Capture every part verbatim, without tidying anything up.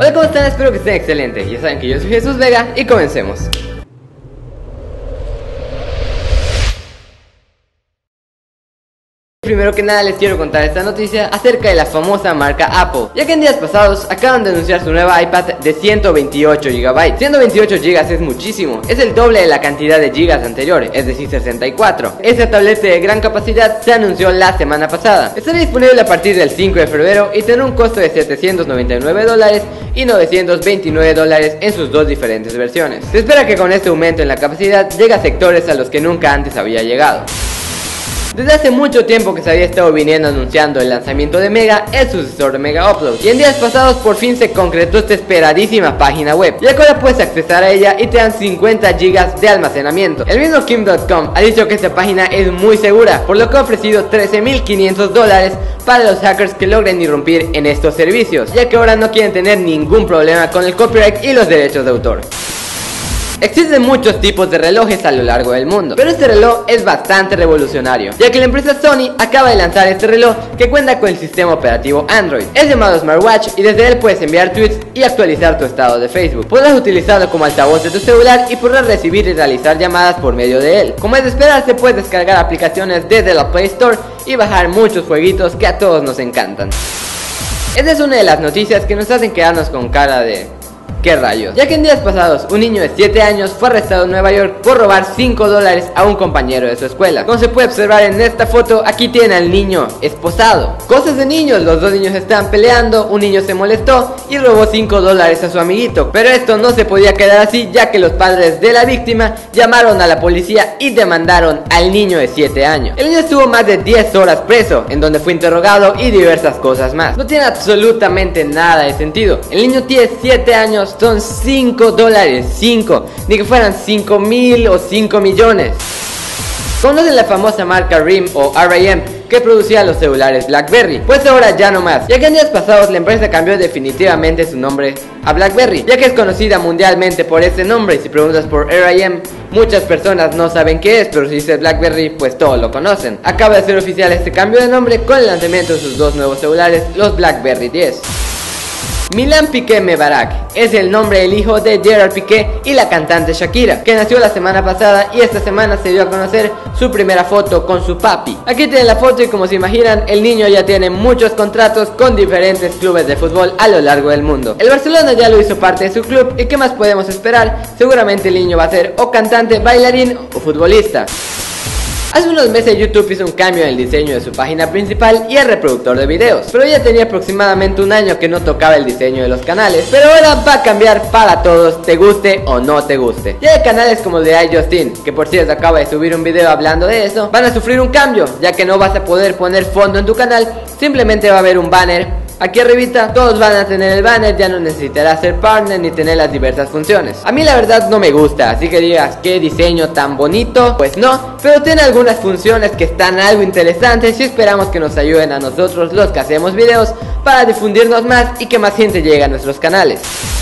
Hola, ¿cómo están? Espero que estén excelentes. Ya saben que yo soy Jesús Vega y comencemos. Primero que nada les quiero contar esta noticia acerca de la famosa marca Apple, ya que en días pasados acaban de anunciar su nueva iPad de ciento veintiocho gigabytes. ciento veintiocho gigas es muchísimo, es el doble de la cantidad de gigas anteriores, es decir sesenta y cuatro. Esta tableta de gran capacidad se anunció la semana pasada. Estará disponible a partir del cinco de febrero y tendrá un costo de setecientos noventa y nueve dólares y novecientos veintinueve dólares en sus dos diferentes versiones. Se espera que con este aumento en la capacidad llegue a sectores a los que nunca antes había llegado. Desde hace mucho tiempo que se había estado viniendo anunciando el lanzamiento de Mega, el sucesor de Mega Upload, y en días pasados por fin se concretó esta esperadísima página web, ya que ahora puedes accesar a ella y te dan cincuenta gigas de almacenamiento. El mismo Kim punto com ha dicho que esta página es muy segura, por lo que ha ofrecido trece mil quinientos dólares para los hackers que logren irrumpir en estos servicios, ya que ahora no quieren tener ningún problema con el copyright y los derechos de autor. Existen muchos tipos de relojes a lo largo del mundo, pero este reloj es bastante revolucionario, ya que la empresa Sony acaba de lanzar este reloj que cuenta con el sistema operativo Android. Es llamado Smartwatch y desde él puedes enviar tweets y actualizar tu estado de Facebook. Podrás utilizarlo como altavoz de tu celular y podrás recibir y realizar llamadas por medio de él. Como es de esperarse, puedes descargar aplicaciones desde la Play Store y bajar muchos jueguitos que a todos nos encantan. Esta es una de las noticias que nos hacen quedarnos con cara de... ¿qué rayos? Ya que en días pasados un niño de siete años fue arrestado en Nueva York por robar cinco dólares a un compañero de su escuela. Como se puede observar en esta foto, aquí tiene al niño esposado. Cosas de niños, los dos niños estaban peleando, un niño se molestó y robó cinco dólares a su amiguito. Pero esto no se podía quedar así, ya que los padres de la víctima llamaron a la policía y demandaron al niño de siete años. El niño estuvo más de diez horas preso, en donde fue interrogado y diversas cosas más. No tiene absolutamente nada de sentido. El niño tiene siete años. Son cinco dólares, cinco, ni que fueran cinco mil o cinco millones. ¿Conocen la famosa marca R I M o R A M que producía los celulares BlackBerry? Pues ahora ya no más, ya que en días pasados la empresa cambió definitivamente su nombre a BlackBerry, ya que es conocida mundialmente por ese nombre. Y si preguntas por R A M, muchas personas no saben qué es, pero si dices BlackBerry, pues todos lo conocen. Acaba de ser oficial este cambio de nombre con el lanzamiento de sus dos nuevos celulares, los BlackBerry diez. Milan Piqué Mebarak es el nombre del hijo de Gerard Piqué y la cantante Shakira, que nació la semana pasada y esta semana se dio a conocer su primera foto con su papi. Aquí tienen la foto y como se imaginan, el niño ya tiene muchos contratos con diferentes clubes de fútbol a lo largo del mundo. El Barcelona ya lo hizo parte de su club y ¿qué más podemos esperar? Seguramente el niño va a ser o cantante, bailarín o futbolista. Hace unos meses YouTube hizo un cambio en el diseño de su página principal y el reproductor de videos, pero ya tenía aproximadamente un año que no tocaba el diseño de los canales, pero ahora va a cambiar para todos, te guste o no te guste. Ya hay canales como el de iJustin, que por cierto acaba de subir un video hablando de eso, van a sufrir un cambio, ya que no vas a poder poner fondo en tu canal, simplemente va a haber un banner. Aquí arribita todos van a tener el banner, ya no necesitarás ser partner ni tener las diversas funciones. A mí la verdad no me gusta, así que digas qué diseño tan bonito, pues no, pero tiene algunas funciones que están algo interesantes y esperamos que nos ayuden a nosotros los que hacemos videos para difundirnos más y que más gente llegue a nuestros canales.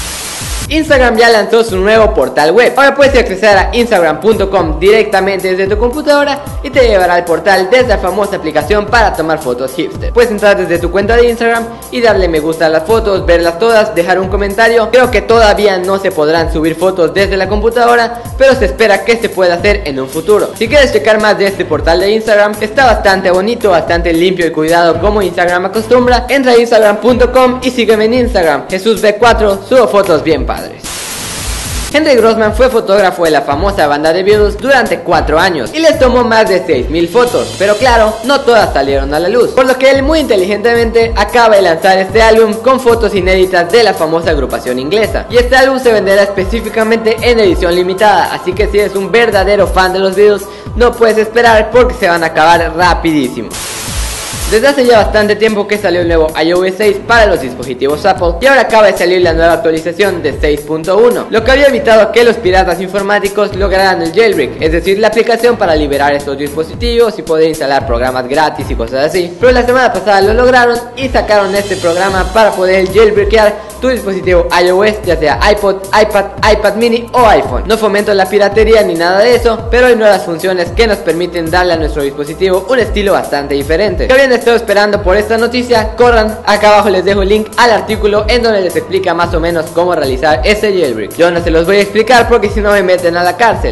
Instagram ya lanzó su nuevo portal web. Ahora puedes acceder a instagram punto com directamente desde tu computadora y te llevará al portal desde la famosa aplicación para tomar fotos hipster. Puedes entrar desde tu cuenta de Instagram y darle me gusta a las fotos, verlas todas, dejar un comentario. Creo que todavía no se podrán subir fotos desde la computadora, pero se espera que se pueda hacer en un futuro. Si quieres checar más de este portal de Instagram, está bastante bonito, bastante limpio y cuidado como Instagram acostumbra. Entra a instagram punto com y sígueme en Instagram, Jesús B cuatro, subo fotos bien padres. Henry Grossman fue fotógrafo de la famosa banda de Beatles durante cuatro años y les tomó más de seis mil fotos, pero claro, no todas salieron a la luz, por lo que él muy inteligentemente acaba de lanzar este álbum con fotos inéditas de la famosa agrupación inglesa, y este álbum se venderá específicamente en edición limitada, así que si eres un verdadero fan de los Beatles no puedes esperar porque se van a acabar rapidísimo. Desde hace ya bastante tiempo que salió el nuevo iOS seis para los dispositivos Apple y ahora acaba de salir la nueva actualización de seis punto uno, lo que había evitado que los piratas informáticos lograran el jailbreak, es decir, la aplicación para liberar estos dispositivos y poder instalar programas gratis y cosas así. Pero la semana pasada lo lograron y sacaron este programa para poder jailbreakear tu dispositivo iOS, ya sea iPod, iPad, iPad mini o iPhone. No fomento la piratería ni nada de eso, pero hay nuevas funciones que nos permiten darle a nuestro dispositivo un estilo bastante diferente, que habían estado esperando por esta noticia, corran, acá abajo les dejo el link al artículo en donde les explica más o menos cómo realizar ese jailbreak. Yo no se los voy a explicar porque si no me meten a la cárcel.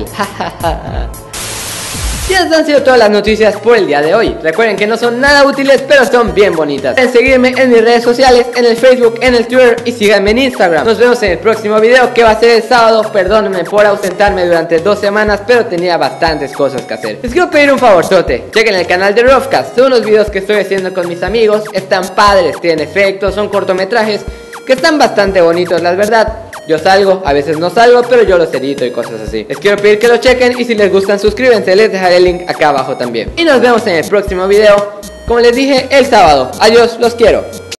Y esas han sido todas las noticias por el día de hoy. Recuerden que no son nada útiles, pero son bien bonitas. Pueden seguirme en mis redes sociales, en el Facebook, en el Twitter y síganme en Instagram. Nos vemos en el próximo video, que va a ser el sábado. Perdónenme por ausentarme durante dos semanas, pero tenía bastantes cosas que hacer. Les quiero pedir un favorzote. Chequen el canal de Roughcast. Son unos videos que estoy haciendo con mis amigos. Están padres, tienen efectos, son cortometrajes que están bastante bonitos, la verdad. Yo salgo, a veces no salgo, pero yo los edito y cosas así. Les quiero pedir que lo chequen y si les gustan suscríbanse, les dejaré el link acá abajo también. Y nos vemos en el próximo video, como les dije, el sábado. Adiós, los quiero.